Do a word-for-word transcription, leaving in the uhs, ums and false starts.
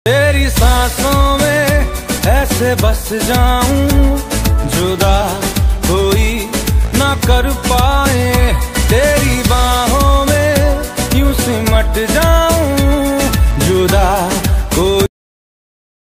तेरी सांसों में ऐसे बस जाऊं, जुदा कोई ना कर पाए। तेरी बाहों में यूं सिमट जाऊं,